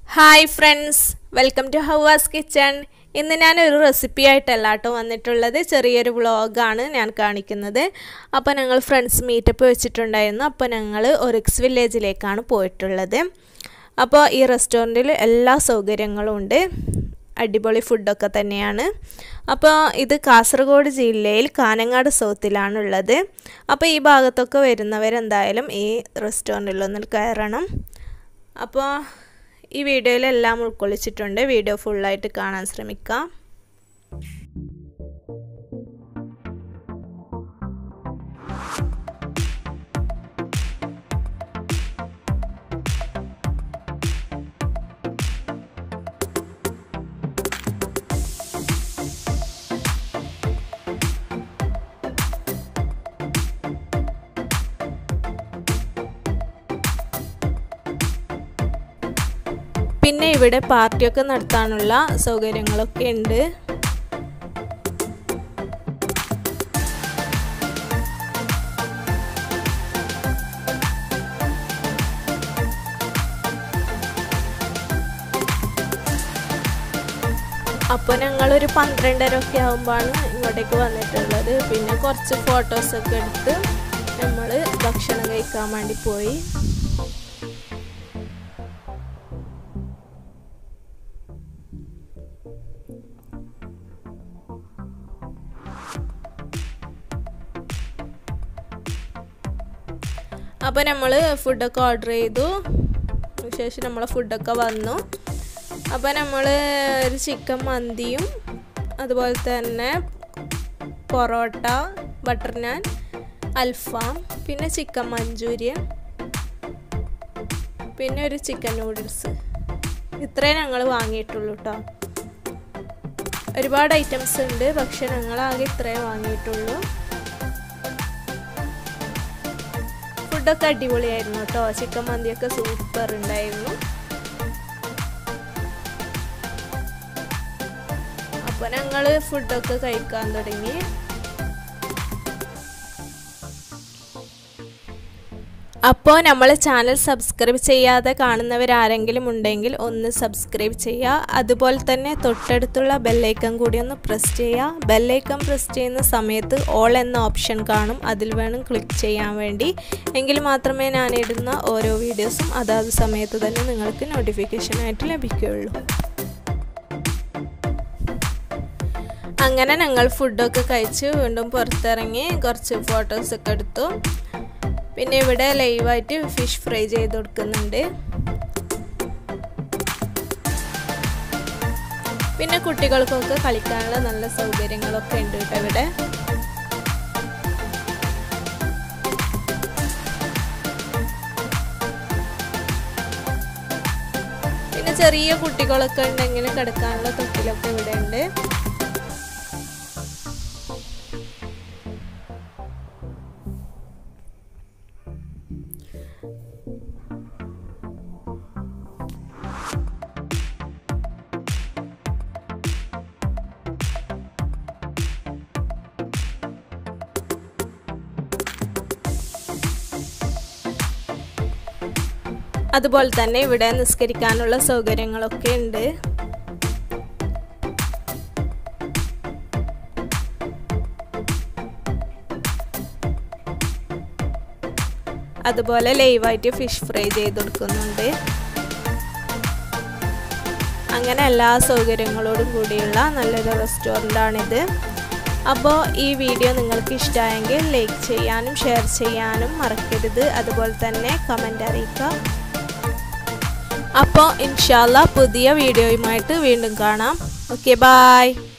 Hi friends, welcome to Havvas kitchen. ഇന്ന് ഞാൻ ഒരു റെസിപ്പി ആയിട്ടല്ല ട്ടോ വന്നിട്ടുള്ളത്. ചെറിയൊരു വ്ലോഗ് ആണ് ഞാൻ കാണിക്കുന്നത്. അപ്പോൾ ഞങ്ങൾ ഫ്രണ്ട്സ് മീറ്റപ്പ് വെച്ചിട്ടുണ്ടായിരുന്നു. അപ്പോൾ ഞങ്ങൾ ഒറിക്സ് വില്ലേജിലേക്കാണ് പോയിട്ടുള്ളത്. അപ്പോൾ ഈ റെസ്റ്റോറന്റിൽ എല്ലാ സൗകര്യങ്ങളും ഉണ്ട്. അടിപൊളി ഫുഡൊക്കെ തന്നെയാണ്. അപ്പോൾ ഇത് കാസർഗോഡ് ജില്ലയിൽ കാനങ്ങാട് സൗത്തിലാണ് ഉള്ളത്. അപ്പോൾ ഈ ഭാഗത്തൊക്കെ വരുന്നവർ എന്തായാലും ഈ റെസ്റ്റോറന്റിൽ ഒന്ന് കയറണം. അപ്പോൾ ഈ വീഡിയോയിൽ എല്ലാം ഉൾക്കൊള്ളിച്ചിട്ടുണ്ട്. വീഡിയോ ഫുൾ ആയിട്ട് കാണാൻ ശ്രമിക്കുക. പിന്നെ ഇവിടെ പാർട്ടിയൊക്കെ നടത്താനുള്ള സൗകര്യങ്ങളൊക്കെ ഉണ്ട്. അപ്പോൾ ഞങ്ങളൊരു 12:30 ഒക്കെ ആകുമ്പോഴാണ് ഇങ്ങോട്ടേക്ക് വന്നിട്ടുള്ളത്. പിന്നെ കുറച്ച് ഫോട്ടോസൊക്കെ എടുത്ത് നമ്മൾ ഭക്ഷണം കഴിക്കാൻ വേണ്ടി പോയി. അപ്പോൾ നമ്മൾ ഫുഡൊക്കെ ഓർഡർ ചെയ്തു. ശേഷം നമ്മളെ ഫുഡൊക്കെ വന്നു. അപ്പോൾ നമ്മൾ ഒരു ചിക്കൻ മന്തിയും അതുപോലെ തന്നെ പൊറോട്ട, ബട്ടർ നാൻ, അൽഫാം, പിന്നെ ചിക്കൻ മഞ്ചൂരിയൻ, പിന്നെ ഒരു ചിക്കൻ നൂഡിൽസ്, ഇത്രയും ഞങ്ങൾ വാങ്ങിയിട്ടുള്ളൂ കേട്ടോ. ഒരുപാട് ഐറ്റംസ് ഉണ്ട്, പക്ഷെ ഞങ്ങളാകെ ഇത്രയും വാങ്ങിയിട്ടുള്ളൂ. ഫുഡൊക്കെ അടിപൊളിയായിരുന്നു കേട്ടോ. ചിക്കൻ മന്തിയൊക്കെ സൂപ്പർ ഉണ്ടായിരുന്നു. അപ്പോൾ ഞങ്ങൾ ഫുഡൊക്കെ കഴിക്കാൻ തുടങ്ങി. അപ്പോൾ നമ്മളെ ചാനൽ സബ്സ്ക്രൈബ് ചെയ്യാതെ കാണുന്നവരാരെങ്കിലും ഉണ്ടെങ്കിൽ ഒന്ന് സബ്സ്ക്രൈബ് ചെയ്യുക. അതുപോലെ തന്നെ തൊട്ടടുത്തുള്ള ബെല്ലൈക്കൺ കൂടി ഒന്ന് പ്രസ് ചെയ്യുക. ബെല്ലൈക്കൺ പ്രസ് ചെയ്യുന്ന സമയത്ത് ഓൾ എന്ന ഓപ്ഷൻ കാണും, അതിൽ വേണം ക്ലിക്ക് ചെയ്യാൻ വേണ്ടി. എങ്കിൽ മാത്രമേ ഞാനിടുന്ന ഓരോ വീഡിയോസും അതാത് സമയത്ത് തന്നെ നിങ്ങൾക്ക് നോട്ടിഫിക്കേഷനായിട്ട് ലഭിക്കുകയുള്ളൂ. അങ്ങനെ ഞങ്ങൾ ഫുഡൊക്കെ കഴിച്ച് വീണ്ടും പുറത്തിറങ്ങി കുറച്ച് ഫോട്ടോസൊക്കെ എടുത്തു. പിന്നെ ഇവിടെ ലൈവായിട്ട് ഫിഷ് ഫ്രൈ ചെയ്ത് കൊടുക്കുന്നുണ്ട്. പിന്നെ കുട്ടികൾക്കൊക്കെ കളിക്കാനുള്ള നല്ല സൗകര്യങ്ങളൊക്കെ ഉണ്ട് കേട്ടോ ഇവിടെ. പിന്നെ ചെറിയ കുട്ടികളൊക്കെ ഉണ്ടെങ്കിൽ കിടക്കാനുള്ള തൊട്ടിലൊക്കെ ഇവിടെ ഉണ്ട്. അതുപോലെ തന്നെ ഇവിടെ നിസ്കരിക്കാനുള്ള സൗകര്യങ്ങളൊക്കെ ഉണ്ട്. അതുപോലെ ലൈവായിട്ട് ഫിഷ് ഫ്രൈ ചെയ്ത് കൊടുക്കുന്നുണ്ട്. അങ്ങനെ എല്ലാ സൗകര്യങ്ങളോടും കൂടിയുള്ള നല്ലൊരു റെസ്റ്റോറൻ്റാണിത്. അപ്പോൾ ഈ വീഡിയോ നിങ്ങൾക്ക് ഇഷ്ടമായെങ്കിൽ ലൈക്ക് ചെയ്യാനും ഷെയർ ചെയ്യാനും മറക്കരുത്. അതുപോലെ തന്നെ കമൻ്റ് അറിയിക്കുക. അപ്പോൾ ഇൻഷാല്ലാ പുതിയ വീഡിയോയുമായിട്ട് വീണ്ടും കാണാം. Okay, by.